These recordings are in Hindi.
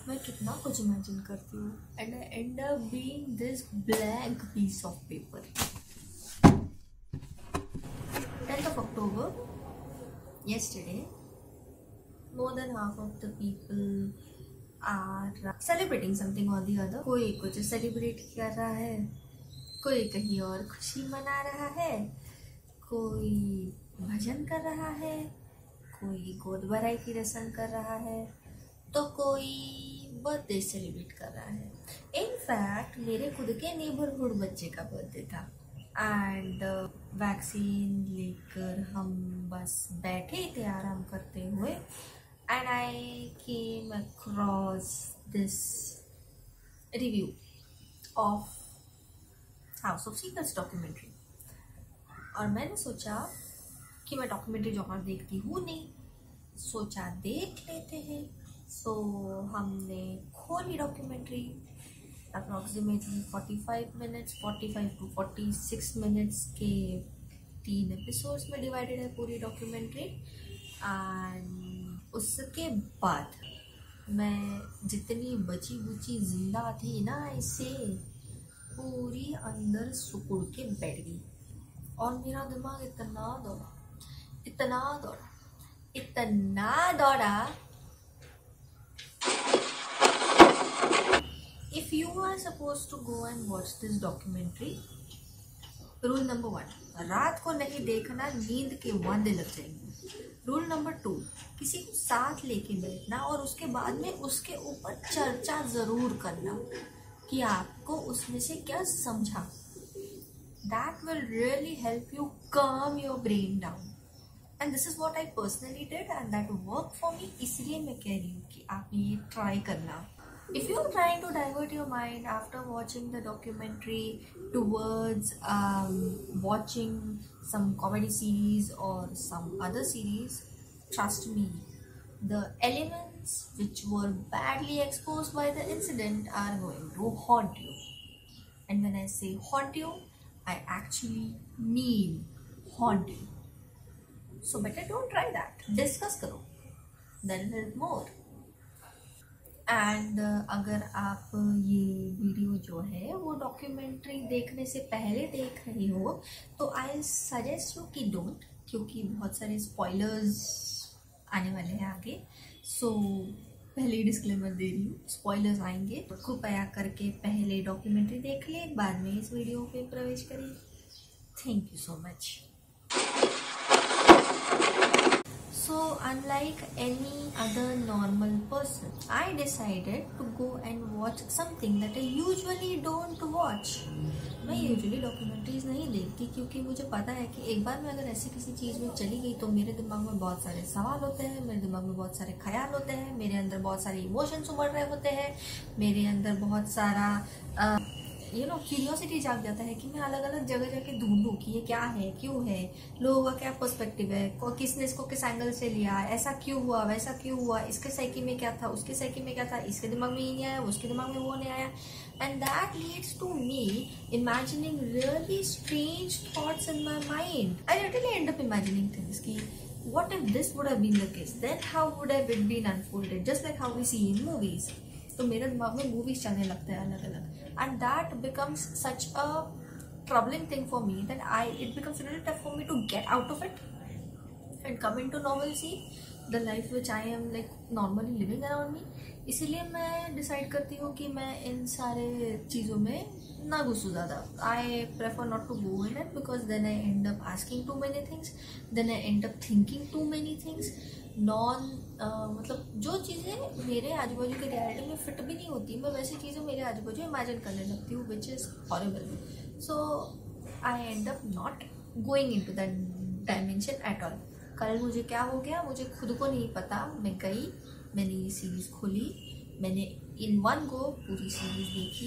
मैं कितना कुछ इमेजिन करती हूँ and I end up being this blank piece of paper. 10th of October, yesterday, more than half of the people are celebrating something or the other. कोई कुछ सेलिब्रेट कर रहा है, कोई कहीं और खुशी मना रहा है, कोई भजन कर रहा है, कोई गोद भराई की रस्म कर रहा है, तो कोई बर्थडे सेलिब्रेट कर रहा है. इनफैक्ट मेरे खुद के नेबरहुड बच्चे का बर्थडे था एंड वैक्सीन लेकर हम बस बैठे थे आराम करते हुए and I came across this review of house of secrets documentary. और मैंने सोचा कि मैं डॉक्यूमेंट्री जॉनर देखती हूँ नहीं, सोचा देख लेते हैं. सो हमने खोली documentary. Approximately 45 minutes, 45 to 46 minutes के 3 एपिसोड्स में डिवाइडेड है पूरी डॉक्यूमेंट्री. एंड उसके बाद मैं जितनी बची बुची जिंदा थी ना, इसे पूरी अंदर सुकुड़ के बैठ गई. और मेरा दिमाग इतना दौड़ा. If you are supposed to go and watch this documentary, rule number 1, रात को नहीं देखना, नींद के वांदे लग जाएंगे. रूल नंबर 2, किसी को साथ लेके बैठना और उसके बाद में उसके ऊपर चर्चा जरूर करना कि आपको उसमें से क्या समझा. That will really help you calm your brain down. And this is what I personally did and that worked for me. इसलिए मैं कह रही हूँ कि आप ये ट्राई करना. If you're trying to divert your mind after watching the documentary towards watching some comedy series or some other series, trust me, the elements which were badly exposed by the incident are going to haunt you. And when I say haunt you, I actually mean haunt you. So better don't try that. Discuss करो. Then help more. एंड अगर आप ये वीडियो जो है वो डॉक्यूमेंट्री देखने से पहले देख रहे हो तो आई सजेस्ट यू कि डोंट, क्योंकि बहुत सारे स्पॉयलर्स आने वाले हैं आगे. सो पहले ही डिस्क्लेमर दे रही हूँ, स्पॉयलर्स आएंगे. तो कृपया करके पहले डॉक्यूमेंट्री देख ले, बाद में इस वीडियो पे प्रवेश करें. Thank you so much. So unlike any other normal person, I decided to go and watch something that I usually don't watch. मैं यूजुअली डॉक्यूमेंट्रीज नहीं देखती क्योंकि मुझे पता है कि एक बार मैं अगर ऐसी किसी चीज़ में चली गई तो मेरे दिमाग में बहुत सारे सवाल होते हैं, मेरे दिमाग में बहुत सारे ख्याल होते हैं, मेरे अंदर बहुत सारे इमोशंस उमड़ रहे होते हैं, मेरे अंदर बहुत सारा क्यूरियोसिटी जाग जाता है कि मैं अलग अलग जगह जाके ढूंढूं कि ये क्या है, क्यों है, लोगों का क्या पर्सपेक्टिव है, किसने इसको किस एंगल से लिया, ऐसा क्यों हुआ, वैसा क्यों हुआ, इसके साइकी में क्या था, उसके साइकी में क्या था, इसके दिमाग में ये नहीं आया, उसके दिमाग में वो नहीं आया. And that leads to me imagining really strange thoughts in my mind. I literally end up imagining things कि what if this would have been the case, then how would have it been unfolded, just like how we see in movies. तो मेरे दिमाग में मूवीज चलने लगते हैं अलग अलग. And that becomes such a troubling thing for me that it becomes really tough for me to get out of it and come into normalcy, the life which I am like normally living around me. इसीलिए मैं डिसाइड करती हूँ कि मैं इन सारे चीज़ों में ना घुसूँ ज़्यादा. I prefer not to go in it because then I end up asking too many things, then I end up thinking too many things. मतलब जो चीज़ें मेरे आजू बाजू की रियलिटी में फिट भी नहीं होती, मैं वैसी चीज़ें मेरे आजू बाजू इमेजिन करने लगती हूँ, which is horrible. So I end up not going into that dimension at all. कल मुझे क्या हो गया मुझे खुद को नहीं पता. मैं गई, मैंने ये सीरीज़ खोली, मैंने इन वन गो पूरी सीरीज़ देखी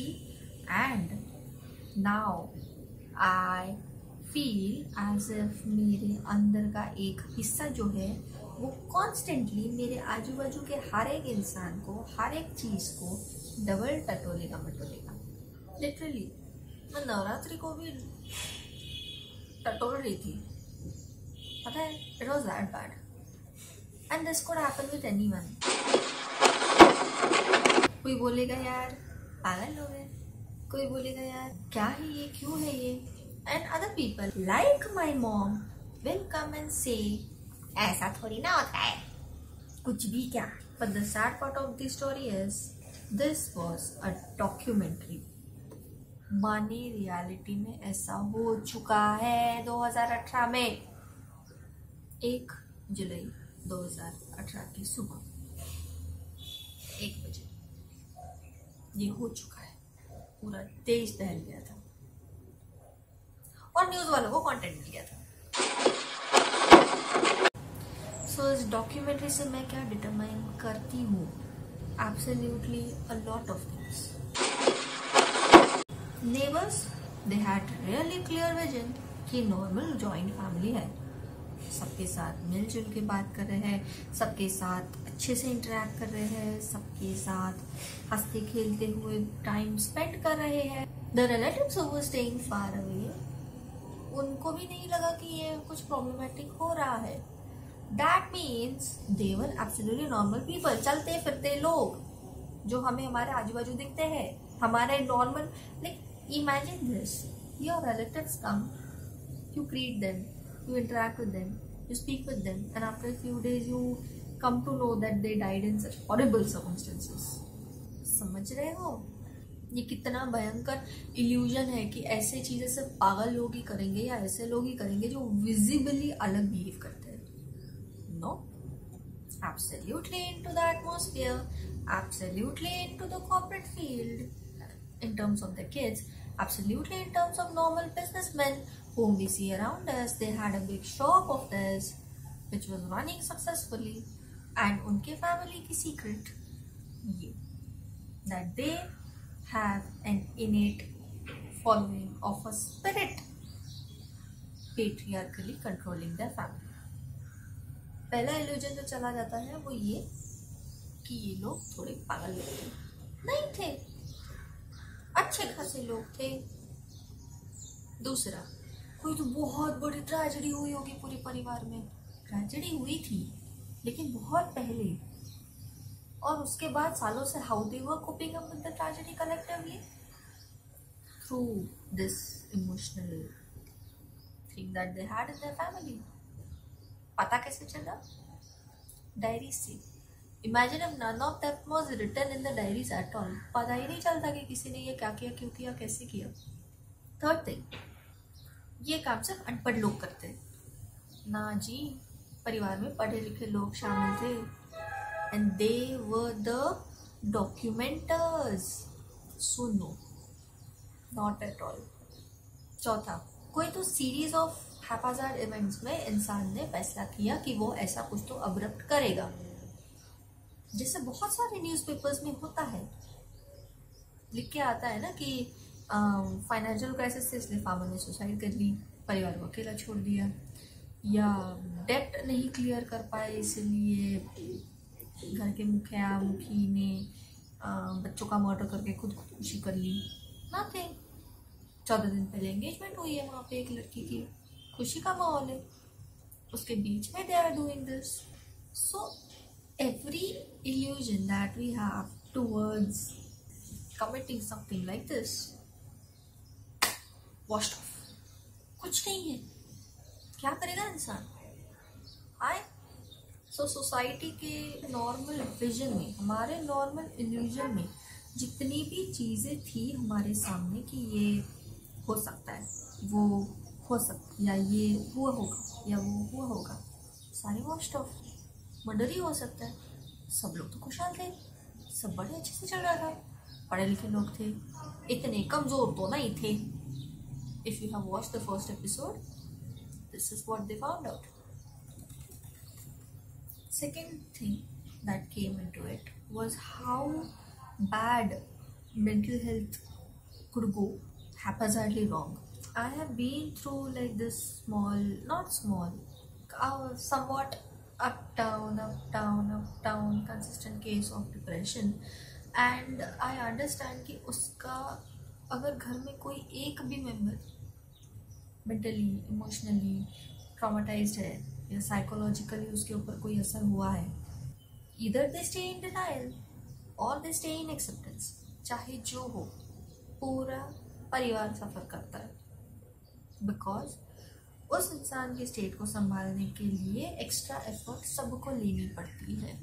and now I feel as if मेरे अंदर का एक हिस्सा जो है वो कॉन्स्टेंटली मेरे आजू बाजू के हर एक इंसान को, हर एक चीज़ को डबल टटोलेगा मटोलेगा. लिटरली मैं नवरात्रि को भी टटोल रही थी, पता है. It was that bad and this could happen with anyone. कोई बोलेगा यार पागल लोग हैं, कोई बोलेगा यार क्या है ये, क्यों है ये। And other people like my mom will come and say ऐसा थोड़ी ना होता है, कुछ भी क्या। But the sad part of the story is this was a documentary. मानी रियलिटी में ऐसा हो चुका है 2018 में, 1 जुलाई 2018 की सुबह 1 बजे ये हो चुका है। पूरा देश दहल गया था और न्यूज वालों को कंटेंट मिल गया था। सो इस डॉक्यूमेंट्री से मैं क्या डिटरमाइन करती हूँ? Absolutely a lot of things. Neighbours they had really clear vision कि नॉर्मल जॉइंट फैमिली है, सबके साथ मिलजुल के बात कर रहे हैं, सबके साथ अच्छे से इंटरेक्ट कर रहे हैं, सबके साथ हंसते खेलते हुए टाइम स्पेंड कर रहे हैं। The relatives who were staying far away, उनको भी नहीं लगा कि ये कुछ प्रॉब्लमेटिक हो रहा है। That means they were absolutely normal people, चलते फिरते लोग जो हमें हमारे आजू बाजू दिखते हैं, हमारे normal. Like imagine this, your relatives come, you greet them, you interact with them, you speak with them, and after a few days you come to know that they died in such horrible circumstances. समझ रहे हो ये कितना भयंकर इल्यूजन है कि ऐसे चीजें सिर्फ पागल लोग ही करेंगे या ऐसे लोग ही करेंगे जो विजिबली अलग बिहेव करते हैं। No, absolutely into the atmosphere, absolutely into the corporate field in terms of the kids, absolutely in terms of normal businessmen whom we see around us. They had a big shop of theirs which was running successfully, and उनके family की secret ये that they have an innate following of a spirit patriarchally controlling their family. पहला illusion जो चला जाता है वो ये कि ये लोग थोड़े पागल लोग थे, नहीं थे, अच्छे खासे लोग थे। दूसरा, कोई तो बहुत बड़ी ट्रेजेडी हुई होगी पूरे परिवार में। ट्रेजेडी हुई थी लेकिन बहुत पहले, और उसके बाद सालों से how they were coping up with the tragedy collectively through this emotional thing that they had in their family. पता कैसे चला? डायरी से। Imagine if none of that was written in the diaries at all. पता ही नहीं चलता कि किसी ने ये क्या किया, क्यों किया, कैसे किया। थर्ड थिंग, ये काम सिर्फ अनपढ़ लोग करते ना जी, परिवार में पढ़े लिखे लोग शामिल थे, and they were the documenters. So no, not at all. चौथा, कोई तो सीरीज ऑफ हैप्पीजार्ड इवेंट्स में इंसान ने फैसला किया कि वो ऐसा कुछ तो अब्रप्ट करेगा, जैसे बहुत सारे न्यूज़पेपर्स में होता है। लिख के आता है ना कि फाइनेंशियल क्राइसिस से इसलिए फार्मर ने सुसाइड कर ली, परिवार को अकेला छोड़ दिया, या डेट नहीं क्लियर कर पाए इसलिए घर के मुखिया मुखी ने बच्चों का मर्डर करके खुदकुशी कर ली। नथिंग। 14 दिन पहले एंगेजमेंट हुई है वहाँ पे एक लड़की की, खुशी का माहौल है, उसके बीच में they are doing this. So every illusion that we have towards committing something like this washed off. कुछ नहीं है, क्या करेगा इंसान? हाय। सो सोसाइटी के नॉर्मल विजन में, हमारे नॉर्मल इल्यूजन में जितनी भी चीज़ें थी हमारे सामने कि ये हो सकता है, वो हो सकता, या ये हुआ होगा या वो हुआ होगा, सारे वॉश्ड ऑफ। मर्डर ही हो सकता है। सब लोग तो खुशहाल थे, सब बड़े अच्छे से चल रहा था, पढ़े लिखे लोग थे, इतने कमजोर तो नहीं थे। If you have watched the first episode, this is what they found out. Second thing that came into it was how bad mental health could go haphazardly wrong. I have been through like this small, not small, somewhat up down consistent case of depression, and I understand कि उसका अगर घर में कोई एक भी मेंबर मेंटली इमोशनली ट्रॉमेटाइज्ड है या साइकोलॉजिकली उसके ऊपर कोई असर हुआ है, either they stay in denial और दे स्टे इन एक्सेप्टेंस। चाहे जो हो, पूरा परिवार सफ़र करता है, बिकॉज उस इंसान के स्टेट को संभालने के लिए एक्स्ट्रा एफर्ट सबको लेनी पड़ती है।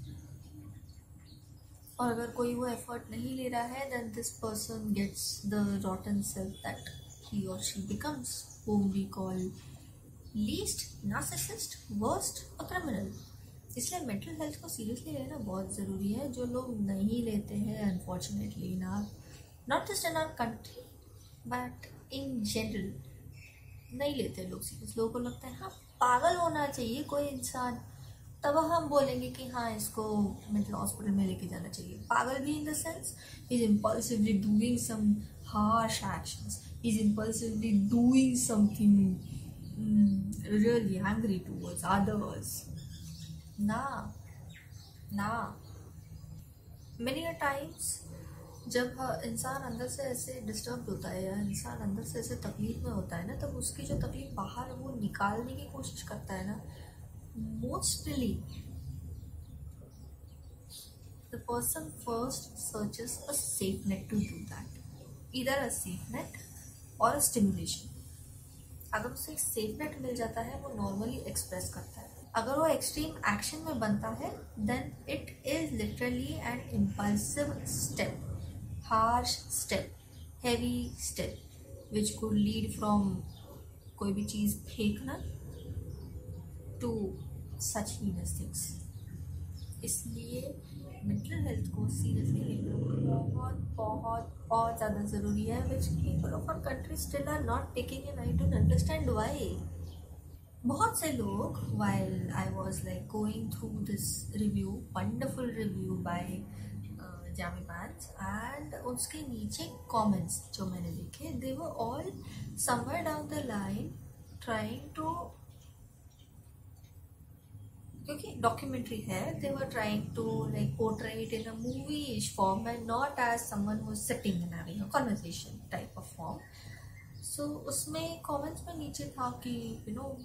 और अगर कोई वो एफर्ट नहीं ले रहा है, then this person gets the rotten self that he और she becomes, whom we call least, narcissist, worst और criminal। इसलिए मेंटल हेल्थ को सीरियसली लेना बहुत ज़रूरी है, जो लोग नहीं लेते हैं unfortunately in our, not just in our country but in general, नहीं लेते लोग सीरियस। लोगों को लगता है हाँ पागल होना चाहिए कोई इंसान, तब हम बोलेंगे कि हाँ इसको मेंटल हॉस्पिटल में लेके जाना चाहिए। पागल भी in the sense is impulsively doing some harsh actions, is impulsively doing something really angry towards others। ना many a times जब इंसान अंदर से ऐसे डिस्टर्ब होता है या इंसान अंदर से ऐसे तकलीफ में होता है ना, तब उसकी जो तकलीफ बाहर वो निकालने की कोशिश करता है ना, mostly the person first searches a safe net to do that, either a safe net और अ स्टिमुलेशन। अगर उसे एक सेफ नेट मिल जाता है वो नॉर्मली एक्सप्रेस करता है। अगर वो एक्सट्रीम एक्शन में बनता है then it is literally an impulsive step, harsh step, heavy step which could lead from कोई भी चीज़ फेंकना टू सच हीनस थिंग्स। इसलिए मेंटल हेल्थ को सीरियसली लेना बहुत बहुत बहुत ज़्यादा ज़रूरी है, which people of our country still are not taking and I don't understand why. बहुत से लोग, while I was like going through this review, wonderful review by Jamie Pants, and उसके नीचे comments जो मैंने देखे, they were all somewhere down the line trying to, क्योंकि डॉक्यूमेंट्री है, they were trying to like portray it in a movie-ish form and not as someone who was sitting and having a conversation type of form. So उसमें comments में नीचे था कि you know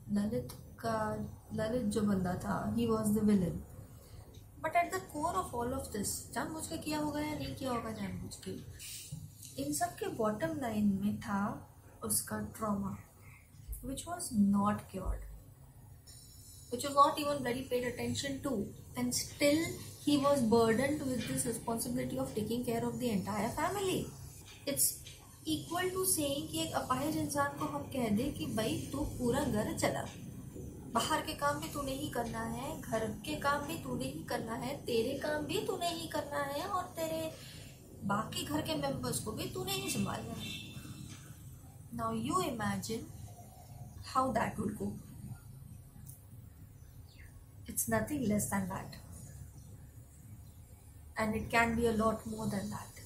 ललित जो बंदा था he was the villain, but at the core of all of this, जानबूझ के किया होगा या नहीं किया होगा जानबूझ के, इन सब के बॉटम लाइन में था उसका trauma which was not cured, which was not even very paid attention to, and still he was burdened with this responsibility of taking care of the entire family. It's equal to saying कि एक अपाहिज इंसान को हम कह दें कि भाई तू पूरा घर चला, बाहर के काम भी तूने ही करना है, घर के काम भी तूने ही करना है, तेरे काम भी तूने ही करना है, और तेरे बाकी घर के मेंबर्स को भी तूने ही संभालना है। Now you imagine how that would go. It's nothing less than that, and it can be a lot more than that.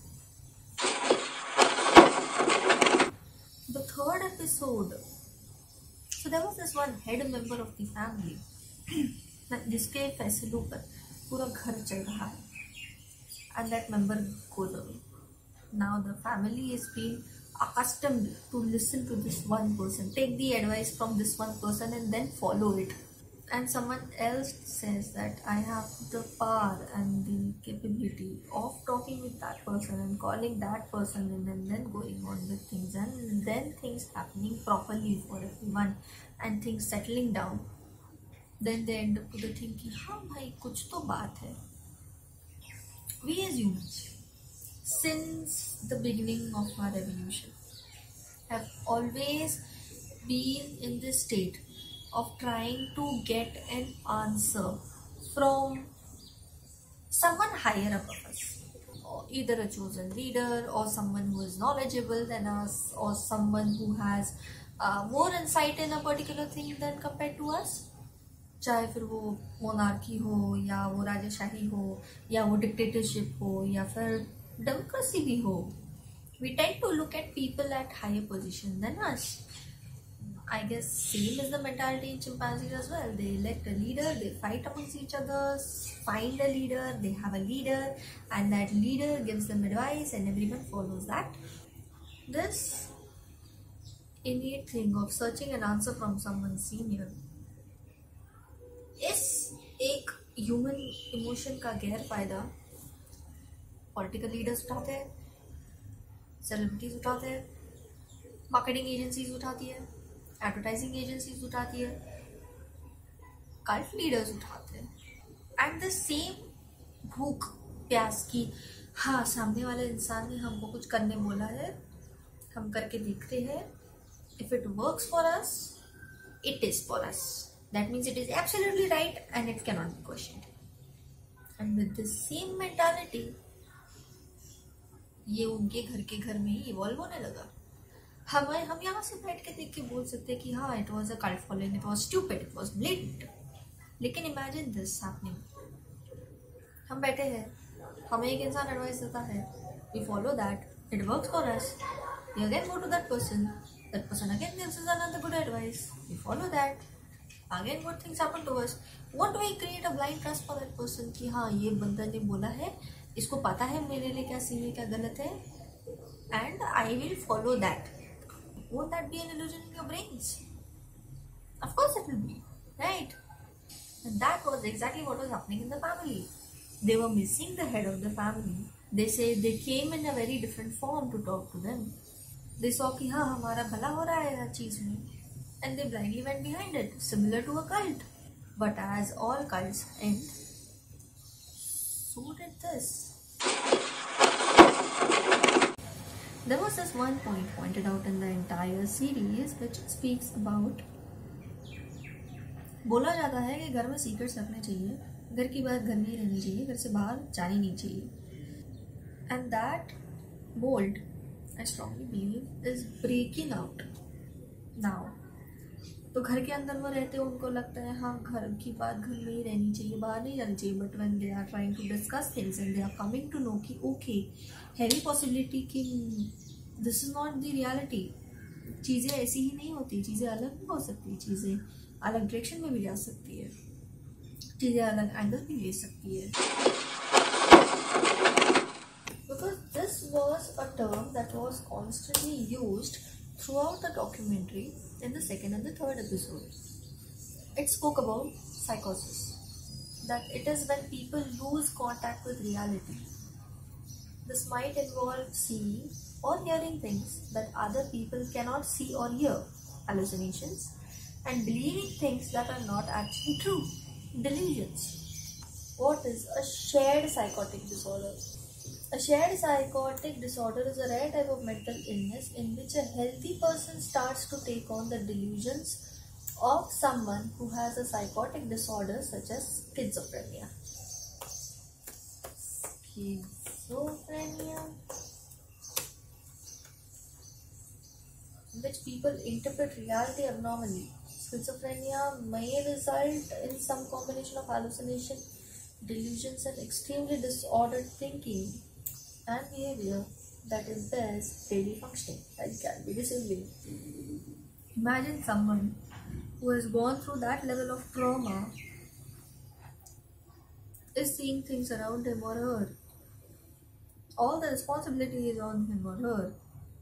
The third episode, so there was this one head member of the family जिसके फैसलों पर पूरा घर चल रहा है, and that member goes away. Now the family is being accustomed to listen to this one person, take the advice from this one person and then follow it. And someone else says that I have the power and the capability of talking with that person and calling that person in, and then going on with things, and then things happening properly for everyone and things settling down. Then they end up with the thinking, हाँ भाई कुछ तो बात है। We as humans, since the beginning of our evolution, have always been in this state of trying to get an answer from someone higher above us, or either a chosen leader or someone who is knowledgeable than us, or someone who has more insight in a particular thing than compared to us. चाहे फिर वो मोनार्की हो या वो राजाशाही हो या वो डिक्टेटरशिप हो या फिर डेमोक्रेसी भी हो, we tend to look at people at higher position than us. I guess same is the mentality in chimpanzees as well. They elect a leader, they fight amongst each other, find a leader, they have a leader, and that leader gives them advice and everyone follows that. This innate thing of searching an answer from someone senior is एक human emotion का गैर फायदा पॉलिटिकल लीडर्स उठाते हैं, सेलिब्रिटीज उठाते हैं, मार्केटिंग एजेंसीज उठाती है, एडवर्टाइजिंग एजेंसीज उठाती है, कल्ट लीडर्स उठाते हैं. एंड द सेम भूख प्यास की, हाँ सामने वाले इंसान ने हमको कुछ करने बोला है, हम करके देखते हैं, if it works for us it is for us. That means it is absolutely right and it cannot be questioned. And with the same mentality, ये उनके घर के घर में ही इवॉल्व होने लगा. हम यहाँ से बैठ के देख के बोल सकते हैं कि हाँ it was a cult following, it was stupid, it was blatant. लेकिन इमेजिन दिस हैपनिंग. हम बैठे हैं, हमें एक इंसान एडवाइस देता है, we follow that, it works for us, we again go to that person, that person again gives us another good advice, we follow that, again good things happen to us. What do we create a blind trust for that person कि हाँ ये बंदा ने बोला है, इसको पता है मेरे लिए क्या सही है क्या गलत है, and I will follow that. Won't that be an illusion in your brains? Of course it will be, right? And that was exactly what was happening in the family. They were missing the head of the family. They say they came in a very different form to talk to them. They saw कि हाँ हमारा भला हो रहा है हर चीज में, and they blindly went behind it, similar to a cult. But as all cults end, so did this. There was this one point pointed out in the entire series which speaks about, बोला जाता है कि घर में सीक्रेट्स रखने चाहिए, घर की बात घर में ही रहनी चाहिए, घर से बाहर जानी नहीं चाहिए. And that mold, I strongly believe, is breaking out now. तो घर के अंदर वो रहते हैं, उनको लगता है हाँ घर की बात घर में ही रहनी चाहिए, बाहर नहीं जानी चाहिए. But when they are trying to discuss things and they are coming to know कि okay, heavy possibility कि this is not the reality, चीज़ें ऐसी ही नहीं होती, चीज़ें अलग भी हो सकती है, चीज़ें अलग डायरेक्शन में भी जा सकती है, चीज़ें अलग एंगल भी ले सकती है. Because this was a term that was constantly used throughout the documentary in the second and the third episode. It spoke about psychosis, that it is when people lose contact with reality. This might involve seeing or hearing things that other people cannot see or hear, hallucinations, and believing things that are not actually true, delusions. What is a shared psychotic disorder? A shared psychotic disorder is a rare type of mental illness in which a healthy person starts to take on the delusions of someone who has a psychotic disorder such as schizophrenia. Schizophrenia, in which people interpret reality abnormally. Schizophrenia may result in some combination of hallucination, delusions, and extremely disordered thinking and behavior that impairs daily functioning and can be disabling. Imagine someone who has gone through that level of trauma is seeing things around him or her. All the responsibility is on him or her,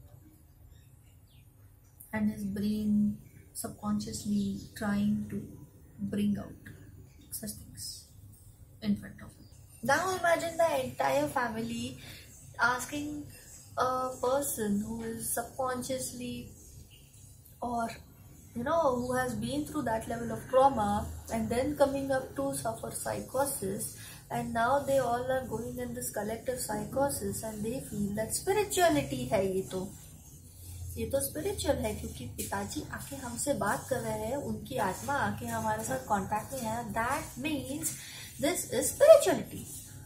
and his brain subconsciously trying to bring out such things in front of him. Now imagine the entire family asking a person who is subconsciously or who has been through that level of trauma and then coming up to suffer psychosis, and now they all are going in this collective psychosis and they feel that spirituality है ये तो स्पिरिचुअल है क्योंकि पिताजी आके हमसे बात कर रहे हैं, उनकी आत्मा आके हमारे साथ कांटेक्ट में है, that means this is spirituality.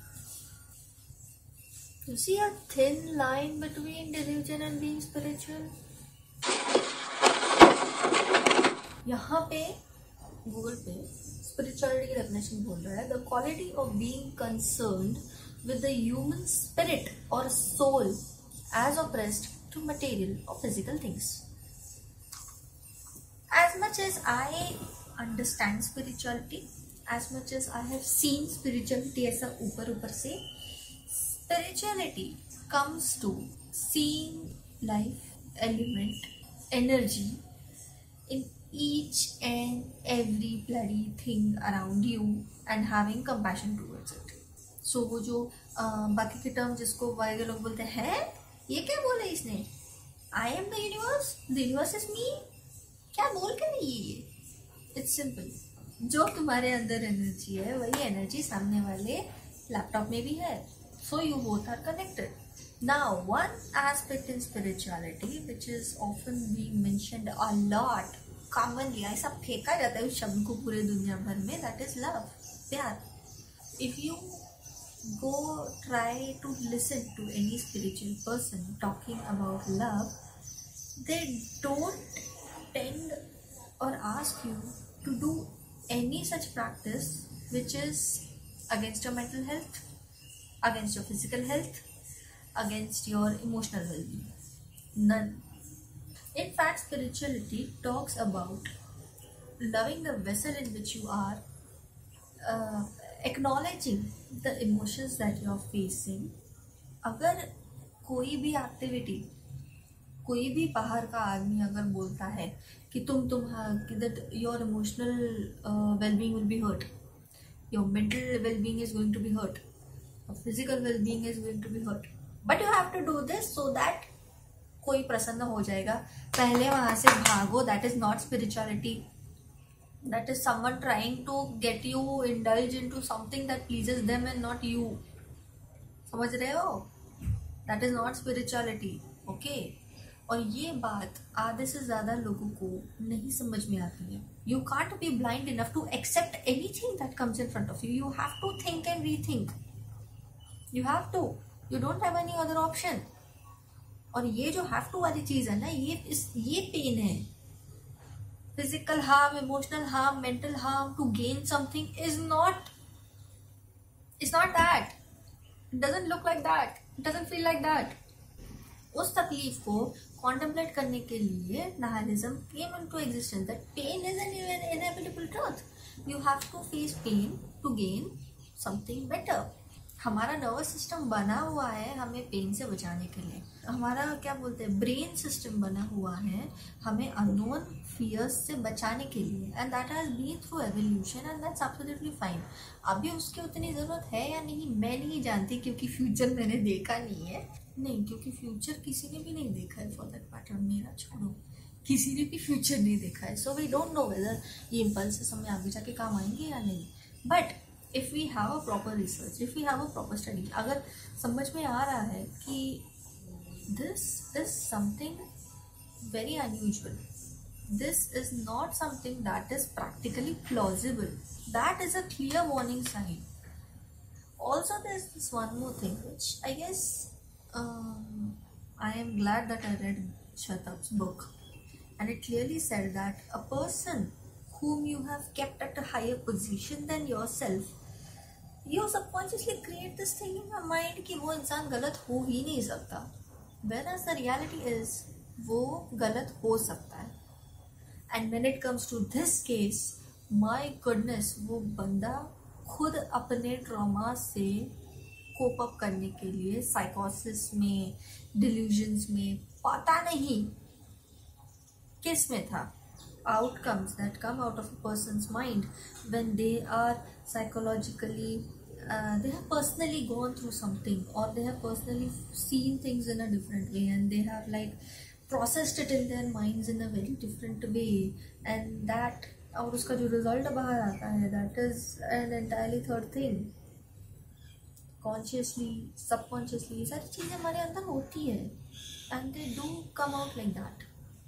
You see a thin line between delusion and being spiritual. यहाँ पे गूगल पे स्पिरिचुअलिटी की डेफिनेशन बोल रहा है, the quality of being concerned with the human spirit और soul as oppressed to material or physical things. As much as I understand spirituality, as much as I have seen spirituality ऐसा ऊपर से, spirituality comes to seeing life, element, energy in each and every bloody thing around you and having compassion towards it. So वो जो बाकी के टर्म जिसको वाई के लोग बोलते हैं, ये क्या बोले इसने, I am the universe is me, क्या बोल के नहीं ये। इट्स सिंपल, जो तुम्हारे अंदर एनर्जी है वही एनर्जी सामने वाले लैपटॉप में भी है, so you both are connected. Now, one aspect in spirituality which is often being mentioned a lot, commonly ऐसा फेंका जाता है उस शब्द को पूरे दुनिया भर में, that is love, प्यार। If you go try to listen to any spiritual person talking about love, they don't tend or ask you to do any such practice which is against your mental health, against your physical health, against your emotional well-being. None. In fact, spirituality talks about loving the vessel in which you are, acknowledging the emotions that you are facing. अगर कोई भी एक्टिविटी, कोई भी बाहर का आदमी अगर बोलता है कि that your emotional well-being will be hurt, your mental well-being is going to be hurt, your physical well-being is going to be hurt, but you have to do this so that कोई प्रसन्न हो जाएगा, पहले वहां से भागो। That is not spirituality. That is someone trying to get you indulge into something that pleases them and not you. समझ रहे हो? That is not spirituality. Okay? और ये बात आधे से ज्यादा लोगों को नहीं समझ में आती है। You can't be blind enough to accept anything that comes in front of you. You have to think and rethink. You have to. You don't have any other option. और ये जो have to वाली चीज है ना, ये पेन है। Physical harm, emotional harm, mental harm to gain something is not. It's not that. It doesn't look like that. It doesn't feel like that. उस तकलीफ को contemplate करने के लिए nihilism came into existence. That pain is an inevitable truth. You have to face pain to gain something better. हमारा नर्वस सिस्टम बना हुआ है हमें पेन से बचाने के लिए। हमारा क्या बोलते हैं, ब्रेन सिस्टम बना हुआ है हमें अननोन फियर्स से बचाने के लिए, and that has been through evolution and that's absolutely fine. अभी उसकी उतनी ज़रूरत है या नहीं मैं नहीं जानती, क्योंकि फ्यूचर मैंने देखा नहीं है। नहीं, क्योंकि फ्यूचर किसी ने भी नहीं देखा है, फॉर दैट मैटर। मेरा छोड़ो, किसी ने भी फ्यूचर नहीं देखा है, so we don't know whether ये इम्पल्सेस हमें आगे जाके काम आएंगे या नहीं। But if we have a proper research, if we have a proper study, अगर समझ में आ रहा है कि this is something very unusual, this is not something that is practically plausible, that is a clear warning sign. Also there's this one more thing which I guess I am glad that I read Shatab's book, and it clearly said that a person whom you have kept at a higher position than yourself, you subconsciously create this thing in your mind कि वो इंसान गलत हो ही नहीं सकता, whereas the reality is वो गलत हो सकता है। and when it comes to this case, my goodness, वो बंदा खुद अपने ट्रॉमा से कोप अप करने के लिए साइकोसिस में, डिल्यूजन्स में, पता नहीं किस में था, outcomes that come out of a person's mind when they are psychologically they have personally gone through something, or they have personally seen things in a different way, and they have like processed it in their minds in a very different way, and that और उसका जो रिजल्ट बाहर आता है that is an entirely third thing. consciously, subconsciously ये सारी चीज़ें हमारे अंदर होती है, and they do come out like that.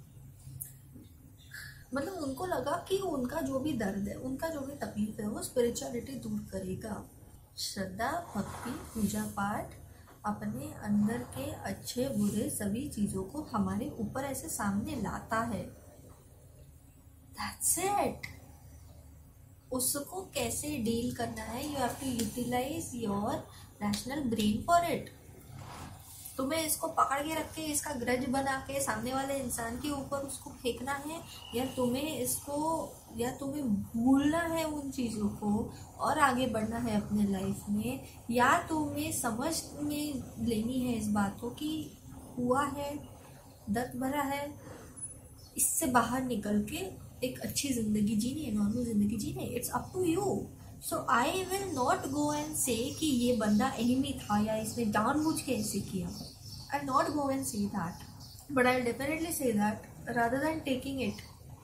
मतलब उनको लगा कि उनका जो भी दर्द है, उनका जो भी तकलीफ है, वो स्पिरिचुअलिटी दूर करेगा। श्रद्धा, भक्ति, पूजा पाठ अपने अंदर के अच्छे बुरे सभी चीज़ों को हमारे ऊपर ऐसे सामने लाता है। That's it. उसको कैसे डील करना है, you have to utilize your rational brain for it. तुम्हें इसको पकड़ के रख के इसका ग्रज बना के सामने वाले इंसान के ऊपर उसको फेंकना है, या तुम्हें भूलना है उन चीज़ों को और आगे बढ़ना है अपने लाइफ में, या तुम्हें समझ में लेनी है इस बात को कि हुआ है, दर्द भरा है, इससे बाहर निकल के एक अच्छी ज़िंदगी जीनी है, नॉर्मल ज़िंदगी जीनी है। It's up to you. So I will not go and say कि ये बंदा एनिमी था या इसने जानबूझ के ऐसे किया. I not go and say that, but I definitely say that rather than taking it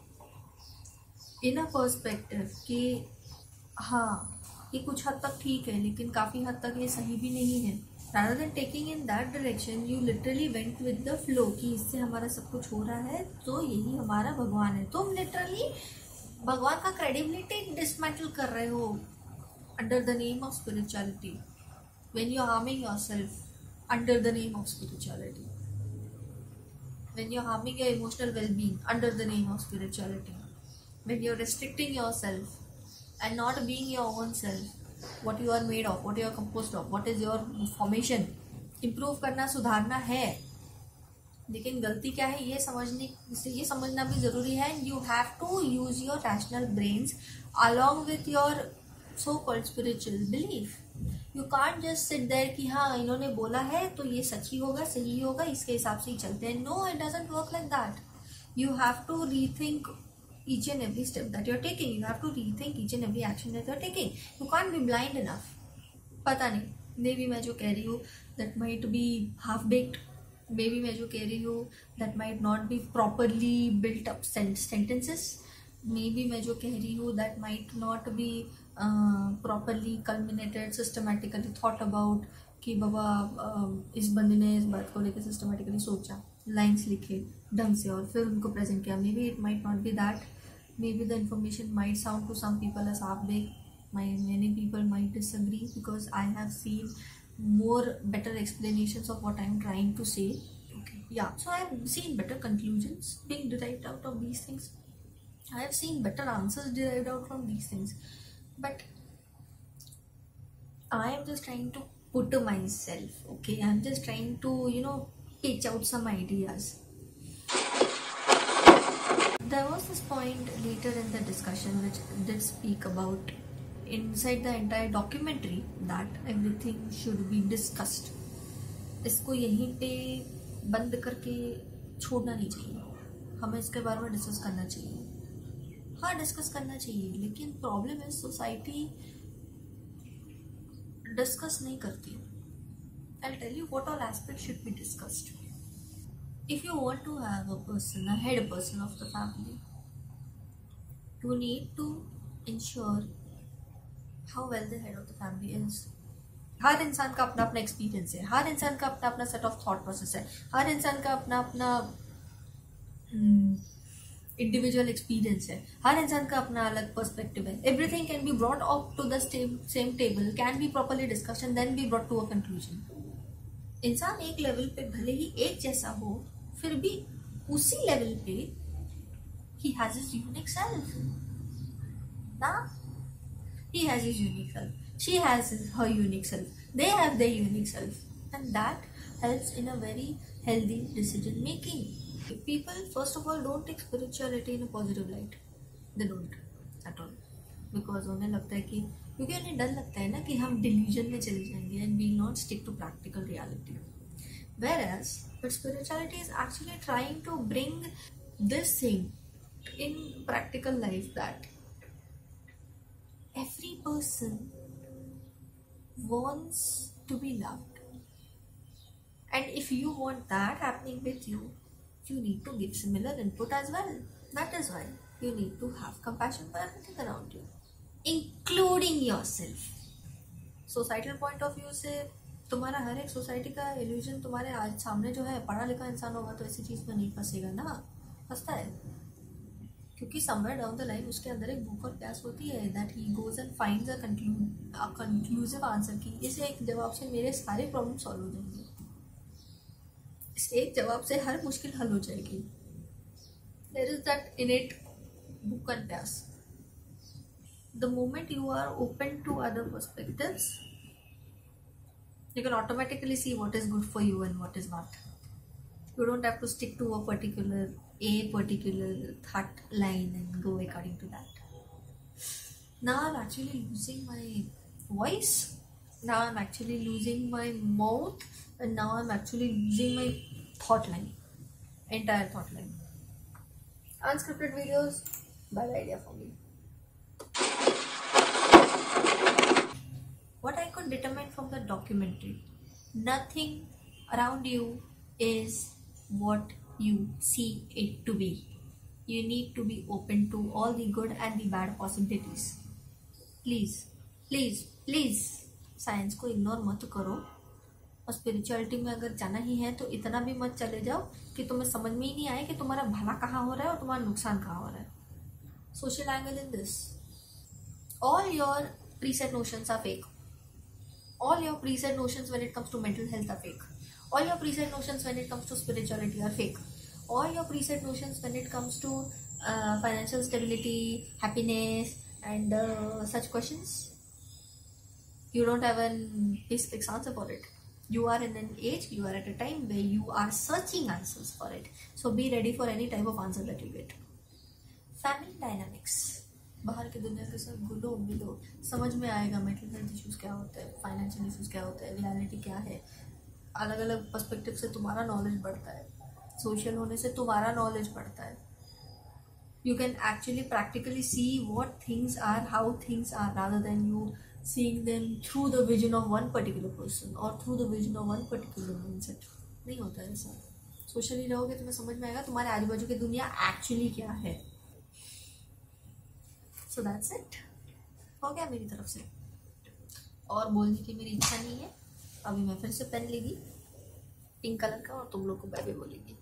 in a perspective कि हाँ ये कुछ हद तक ठीक है लेकिन काफ़ी हद तक ये सही भी नहीं है. rather than taking in that direction you literally went with the flow कि इससे हमारा सब कुछ हो रहा है तो यही हमारा भगवान है. तुम लिटरली भगवान का क्रेडिबिलिटी डिसमेंटल कर रहे हो under the name of spirituality when you're harming yourself under the name of spirituality, when you're harming your emotional well-being under the name of spirituality, when you're restricting yourself and not being your own self, what you are made of, what you are composed of, what is your formation. Improve करना सुधारना है लेकिन गलती क्या है ये समझना भी जरूरी है. You have to use your rational brains along with your so called spiritual belief. You can't just sit there कि हाँ इन्होंने बोला है तो ये सच ही होगा, सही होगा, इसके हिसाब से ही चलते हैं. No, it doesn't work like that. You have to rethink each and every step that you're taking. You have to rethink each and every action that you're taking. You can't be blind enough. पता नहीं, मे बी मैं जो कह रही हूँ that might be half baked. Maybe मैं जो कह रही हूँ that might not be properly built up sentences. Maybe मैं जो कह रही हूँ that might not be properly culminated, systematically thought about. कि बाबा इस बंदे ने इस बात को लेकर सिस्टमेटिकली सोचा, लाइन्स लिखे ढंग से और फिर उनको प्रेजेंट किया. Maybe it might not be that. Maybe the information might sound to some people as half bake. many people might disagree because I have seen more better explanations of what I'm trying to say. Okay, yeah, so I have seen better conclusions being derived out of these things. I have seen better answers derived out from these things, but I am just trying to put myself, okay, I'm just trying to pitch out some ideas. There was this point later in the discussion which did speak about inside the entire documentary that everything should be discussed. इसको यहीं पे बंद करके छोड़ना नहीं चाहिए, हमें इसके बारे में डिस्कस करना चाहिए. हाँ, डिस्कस करना चाहिए, लेकिन प्रॉब्लम है सोसाइटी डिस्कस नहीं करती. I'll tell you what all aspects should be discussed. If you want to have a head person of the family, you need to ensure how well the head of the family is. हर इंसान का अपना अपना एक्सपीरियंस है, हर इंसान का अपना अपना सेट ऑफ थॉट प्रोसेस है, हर इंसान का अपना अपना इंडिविजुअल एक्सपीरियंस है, हर इंसान का अपना अलग पर्सपेक्टिव है. Everything can be brought up to the same table, can be properly discussed and then be brought to a conclusion. इंसान एक लेवल पे भले ही एक जैसा हो, फिर भी उसी लेवल पे he has his unique self. ना, he has his unique self, she has her unique self, they have their unique self, and that helps in a very healthy decision making. People first of all don't take spirituality in a positive light. They don't at all, because उन्हें लगता है कि, क्योंकि उन्हें डर लगता है ना कि हम डिल्यूजन में चले जाएंगे and we not stick to practical reality. Whereas but spirituality is actually trying to bring this thing in practical life, that every person wants to be loved, and if you want that happening with you, you need to give similar input as well. That is why you need to have compassion for everything around you, including yourself. Societal point of view से तुम्हारा हर एक सोसाइटी का इल्यूजन तुम्हारे आज सामने जो है, पढ़ा लिखा इंसान होगा तो ऐसी चीज़ में नहीं फंसेगा ना, फंसता है क्योंकि समवेयर डाउन द लाइन उसके अंदर एक भूख और प्यास होती है, that he goes and finds a conclusive answer की इस एक जवाब से मेरे सारे प्रॉब्लम सॉल्व हो जाएंगे, इस एक जवाब से हर मुश्किल हल हो जाएगी. देयर इज दैट इनेट भूख एंड प्यास. The moment you are open to other perspectives, you can automatically see what is good for you and what is not. You don't have to stick to a particular thought line and go according to that. Now I'm actually losing my voice. Now I'm actually losing my mouth, and now I'm actually losing my thought line, entire thought line. Unscripted videos, bad idea for me. often determined from the documentary. Nothing around you is what you see it to be. You need to be open to all the good and the bad possibilities. Please please please science को इग्नोर मत करो, और स्पिरिचुअलिटी में अगर जाना ही है तो इतना भी मत चले जाओ कि तुम्हें समझ में ही नहीं आए कि तुम्हारा भला कहाँ हो रहा है और तुम्हारा नुकसान कहाँ हो रहा है. Social angle in this, all your preset notions are fake. All your preset notions when it comes to mental health are fake. All your preset notions when it comes to spirituality are fake. All your preset notions when it comes to financial stability, happiness, and such questions, you don't have an fixed answer for it. You are in an age, you are at a time where you are searching answers for it. So be ready for any type of answer that you get. Family dynamics. बाहर की दुनिया के साथ घुलो मिलो, समझ में आएगा मेंटल हेल्थ इश्यूज क्या होता है, फाइनेंशियल इश्यूज क्या होता है, रियलिटी क्या है. अलग अलग पर्सपेक्टिव से तुम्हारा नॉलेज बढ़ता है, सोशल होने से तुम्हारा नॉलेज बढ़ता है. You can actually practically see what things are, how things are, rather than you seeing them through the vision of one particular person और through the vision of one particular mindset. नहीं होता है ऐसा. सोशली रहोगे तुम्हें समझ में आएगा तुम्हारे आजू बाजू की दुनिया एक्चुअली क्या है. So that's it. हो गया मेरी तरफ से, और बोलने की मेरी इच्छा नहीं है. अभी मैं फिर से पेन लेगी पिंक कलर का और तुम लोग को बाय बाय बोलेगी.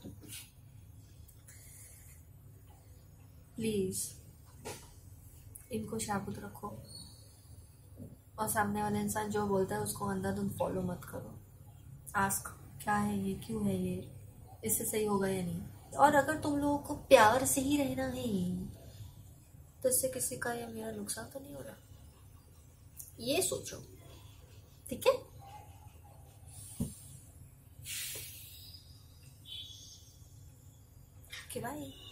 प्लीज इनको शाबुत रखो, और सामने वाला इंसान जो बोलता है उसको अंधाधुंध फॉलो मत करो. आस्क क्या है ये, क्यों है ये, इससे सही होगा या नहीं. और अगर तुम लोगों को प्यार से ही रहना है तो इससे किसी का या मेरा नुकसान तो नहीं हो रहा, ये सोचो. ठीक है. Okay bye.